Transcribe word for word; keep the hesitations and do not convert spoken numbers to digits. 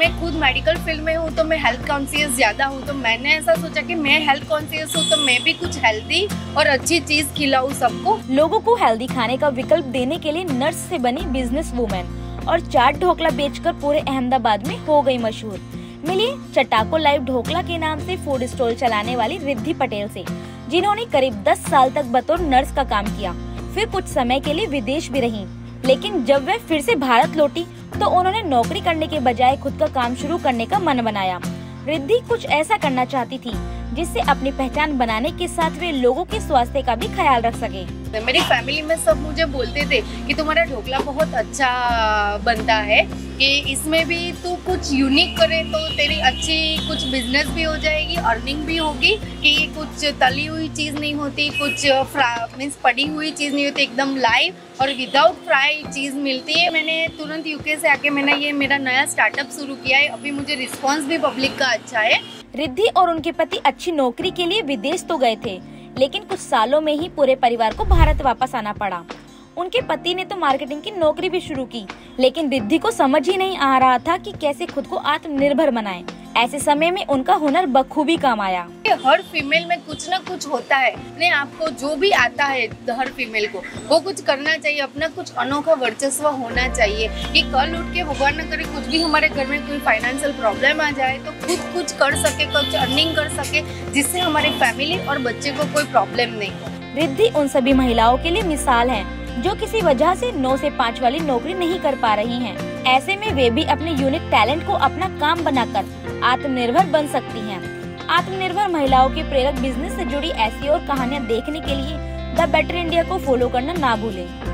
मैं खुद medical field में हूँ तो मैं हेल्थ कॉन्शियस ज़्यादा हूँ, तो मैंने ऐसा सोचा कि मैं हेल्थ कॉन्शियस हूँ तो मैं भी कुछ हेल्दी और अच्छी चीज़ खिलाऊँ सबको। लोगों को हेल्दी खाने का विकल्प देने के लिए नर्स से बनी बिजनेस वुमेन और चाट ढोकला बेचकर पूरे अहमदाबाद में हो गई मशहूर। मिलिए चटाको लाइव ढोकला के नाम से फूड स्टॉल चलाने वाली रिद्धि पटेल से, जिन्होंने करीब दस साल तक बतौर नर्स का काम किया, फिर कुछ समय के लिए विदेश भी रहीं। लेकिन जब वे फिर से भारत लौटी तो उन्होंने नौकरी करने के बजाय खुद का काम शुरू करने का मन बनाया। रिद्धि कुछ ऐसा करना चाहती थी जिससे अपनी पहचान बनाने के साथ वे लोगों के स्वास्थ्य का भी ख्याल रख सके। मेरी फैमिली में सब मुझे बोलते थे कि तुम्हारा ढोकला बहुत अच्छा बनता है, कि इसमें भी तू कुछ यूनिक करे तो तेरी अच्छी कुछ बिजनेस भी हो जाएगी, अर्निंग भी होगी, कि कुछ तली हुई चीज़ नहीं होती, कुछ मीन्स पड़ी हुई चीज़ नहीं होती, एकदम लाइव और विदाउट फ्राई चीज़ मिलती है। मैंने तुरंत यूके से आके मैंने ये मेरा नया स्टार्टअप शुरू किया है। अभी मुझे रिस्पॉन्स भी पब्लिक का अच्छा है। रिद्धि और उनके पति अच्छी नौकरी के लिए विदेश तो गए थे, लेकिन कुछ सालों में ही पूरे परिवार को भारत वापस आना पड़ा। उनके पति ने तो मार्केटिंग की नौकरी भी शुरू की, लेकिन रिद्धि को समझ ही नहीं आ रहा था कि कैसे खुद को आत्मनिर्भर बनाएं। ऐसे समय में उनका हुनर बखूबी काम आया। हर फीमेल में कुछ ना कुछ होता है, अपने आप को जो भी आता है हर फीमेल को वो कुछ करना चाहिए, अपना कुछ अनोखा वर्चस्व होना चाहिए, कि कल उठ के भगवान न करे कुछ भी हमारे घर में कोई फाइनेंशियल प्रॉब्लम आ जाए तो खुद कुछ कर सके, कुछ अर्निंग कर सके, जिससे हमारी फैमिली और बच्चे को कोई प्रॉब्लम नहीं हो। रिद्धि उन सभी महिलाओं के लिए मिसाल है जो किसी वजह से नौ से पाँच वाली नौकरी नहीं कर पा रही हैं। ऐसे में वे भी अपने यूनिक टैलेंट को अपना काम बनाकर आत्मनिर्भर बन सकती हैं। आत्मनिर्भर महिलाओं के प्रेरक बिजनेस से जुड़ी ऐसी और कहानियाँ देखने के लिए द बेटर इंडिया को फॉलो करना ना भूलें।